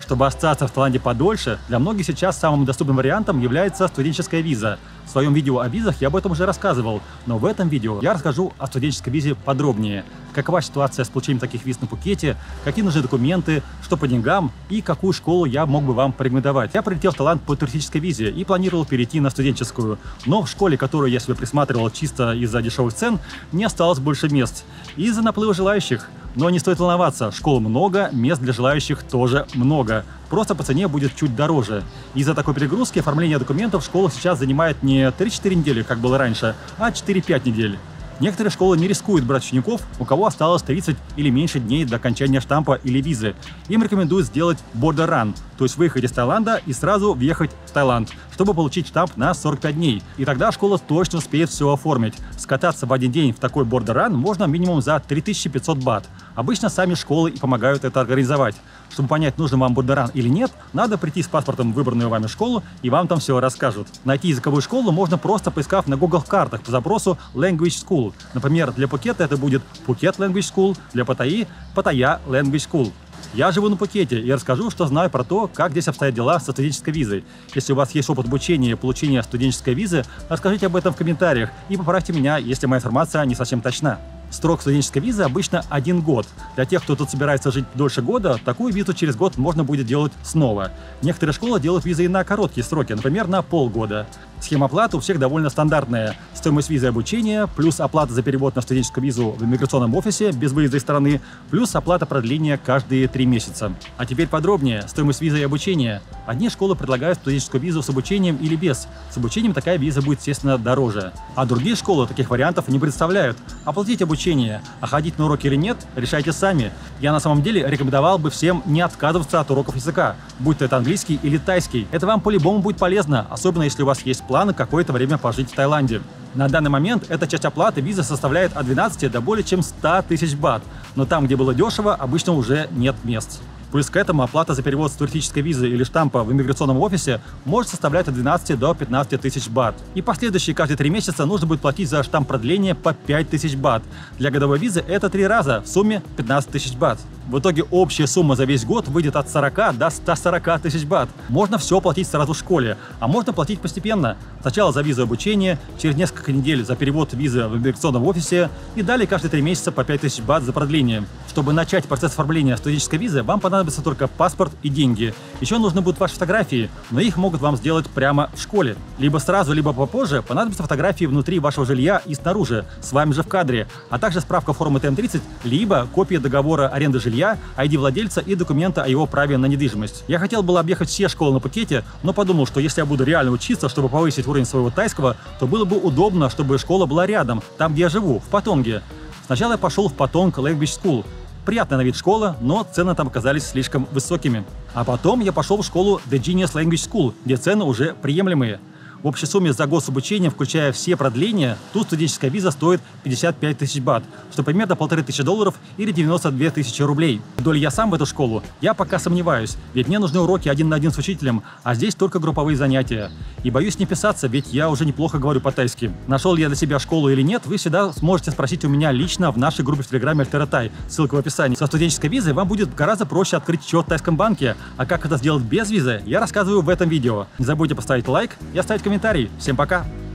Чтобы остаться в Таиланде подольше, для многих сейчас самым доступным вариантом является студенческая виза. В своем видео о визах я об этом уже рассказывал, но в этом видео я расскажу о студенческой визе подробнее. Какова ситуация с получением таких виз на Пхукете, какие нужны документы, что по деньгам и какую школу я мог бы вам порекомендовать. Я прилетел в Таиланд по туристической визе и планировал перейти на студенческую, но в школе, которую я себе присматривал чисто из-за дешевых цен, не осталось больше мест из-за наплыва желающих. Но не стоит волноваться, школ много, мест для желающих тоже много. Просто по цене будет чуть дороже. Из-за такой перегрузки оформление документов в школах сейчас занимает не 3-4 недели, как было раньше, а 4-5 недель. Некоторые школы не рискуют брать учеников, у кого осталось 30 или меньше дней до окончания штампа или визы. Им рекомендуют сделать border run, то есть выехать из Таиланда и сразу въехать в Таиланд, чтобы получить штамп на 45 дней. И тогда школа точно успеет все оформить. Скататься в один день в такой border run можно минимум за 3500 бат. Обычно сами школы и помогают это организовать. Чтобы понять, нужен вам border run или нет, надо прийти с паспортом в выбранную вами школу, и вам там все расскажут. Найти языковую школу можно просто поискав на Google картах по запросу Language School. Например, для Пхукета это будет Phuket Language School, для Паттайи – Pattaya Language School. Я живу на Пхукете и расскажу, что знаю про то, как здесь обстоят дела со студенческой визой. Если у вас есть опыт обучения и получения студенческой визы, расскажите об этом в комментариях и поправьте меня, если моя информация не совсем точна. Срок студенческой визы обычно 1 год. Для тех, кто тут собирается жить дольше года, такую визу через год можно будет делать снова. Некоторые школы делают визы и на короткие сроки, например, на полгода. Схема оплаты у всех довольно стандартная. Стоимость визы и обучения, плюс оплата за перевод на студенческую визу в иммиграционном офисе без выезда из страны, плюс оплата продления каждые 3 месяца. А теперь подробнее. Стоимость визы и обучения. Одни школы предлагают студенческую визу с обучением или без. С обучением такая виза будет, естественно, дороже. А другие школы таких вариантов не представляют. Оплатить обучение, а ходить на уроки или нет, решайте сами. Я на самом деле рекомендовал бы всем не отказываться от уроков языка, будь то это английский или тайский. Это вам по-любому будет полезно, особенно если у вас есть планы какое-то время пожить в Таиланде. На данный момент эта часть оплаты визы составляет от 12 до более чем 100 тысяч бат, но там, где было дешево, обычно уже нет мест. Плюс к этому оплата за перевод с туристической визы или штампа в иммиграционном офисе может составлять от 12 до 15 тысяч бат. И последующие каждые 3 месяца нужно будет платить за штамп продления по 5 тысяч бат. Для годовой визы это 3 раза, в сумме 15 тысяч бат. В итоге общая сумма за весь год выйдет от 40 до 140 тысяч бат. Можно все платить сразу в школе, а можно платить постепенно. Сначала за визу обучения, через несколько недель за перевод визы в иммиграционном офисе и далее каждые 3 месяца по 5 тысяч бат за продление. Чтобы начать процесс оформления студенческой визы, вам понадобится только паспорт и деньги. Еще нужны будут ваши фотографии, но их могут вам сделать прямо в школе. Либо сразу, либо попозже понадобятся фотографии внутри вашего жилья и снаружи, с вами же в кадре, а также справка формы ТМ-30, либо копия договора аренды жилья, ID владельца и документа о его праве на недвижимость. Я хотел было объехать все школы на Пхукете, но подумал, что если я буду реально учиться, чтобы повысить уровень своего тайского, то было бы удобно, чтобы школа была рядом, там, где я живу, в Паттонге. Сначала я пошел в Паттонг Language School. Приятная на вид школа, но цены там оказались слишком высокими. А потом я пошел в школу The Genius Language School, где цены уже приемлемые. В общей сумме за год с обучением, включая все продления, тут студенческая виза стоит 55 тысяч бат, что примерно $1500 или 92 тысячи рублей. Иду ли я сам в эту школу? Я пока сомневаюсь, ведь мне нужны уроки 1 на 1 с учителем, а здесь только групповые занятия. И боюсь не писаться, ведь я уже неплохо говорю по-тайски. Нашел ли я для себя школу или нет, вы всегда сможете спросить у меня лично в нашей группе в Телеграме Альтератай, ссылка в описании. Со студенческой визой вам будет гораздо проще открыть счет в тайском банке, а как это сделать без визы, я рассказываю в этом видео. Не забудьте поставить лайк и оставить комментарий. Всем пока!